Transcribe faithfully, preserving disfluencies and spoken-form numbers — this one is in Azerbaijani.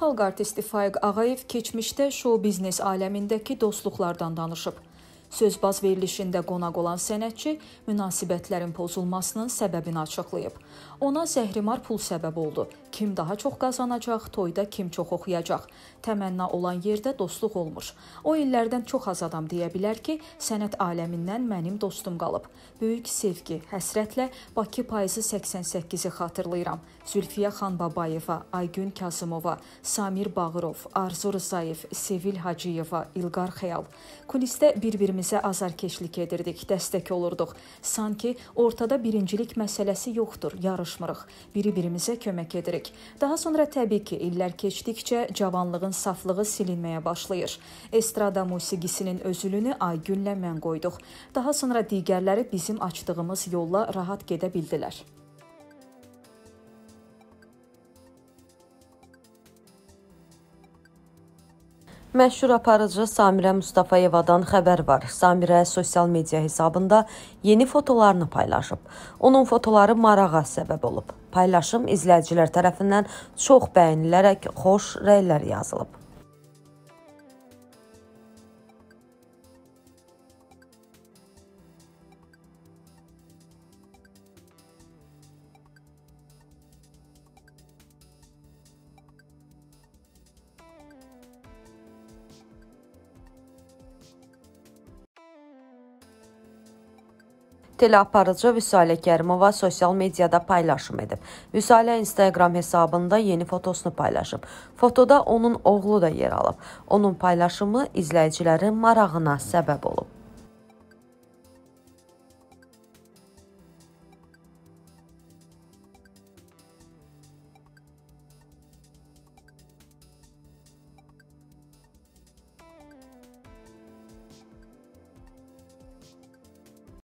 xalq artisti Faiq Ağayev keçmişdə şou-biznes aləmindəki dostluqlardan danışıb. Sözbaz verilişində qonaq olan sənətçi münasibətlərin pozulmasının səbəbini açıqlayıb. Ona zəhrimar pul səbəb oldu. Kim daha çox qazanacaq, toyda kim çox oxuyacaq. Təmənna olan yerdə dostluq olmur. O illərdən çox az adam deyə bilər ki, sənət aləmindən mənim dostum qalıb. Böyük sevgi, həsrətlə Bakı payızı səksən səkkizi xatırlayıram. Zülfiyə Xanbabayeva, Aygün Kazımova, Samir Bağırov, Arzu Rızayev, Sevil Hacıyeva, İlqar Xəyal. Kulisdə bir-birimizə azarkeşlik edirdik, dəstək olurduq. Sanki ortada birincilik məsələsi yoxdur, yarışmırıq. Biri-birimizə kömək edirik. Daha sonra təbii ki, illər keçdikcə cavanlığın saflığı silinməyə başlayır. Estrada musiqisinin özülünü Aygünlə mən qoyduq. Daha sonra digərləri bizim açdığımız yolla rahat gedə bildilər. Məşhur aparıcı Samirə Mustafayevadan xəbər var. Samirə sosial media hesabında yeni fotolarını paylaşıb. Onun fotoları marağa səbəb olub. Paylaşım izləyicilər tərəfindən çox bəyənilərək xoş rəylər yazılıb. Teleaparıcı Vüsalə Kərimova sosial mediada paylaşım edib. Vüsalə Instagram hesabında yeni fotosunu paylaşıb. Fotoda onun oğlu da yer alıb. Onun paylaşımı izləyicilərin marağına səbəb olub.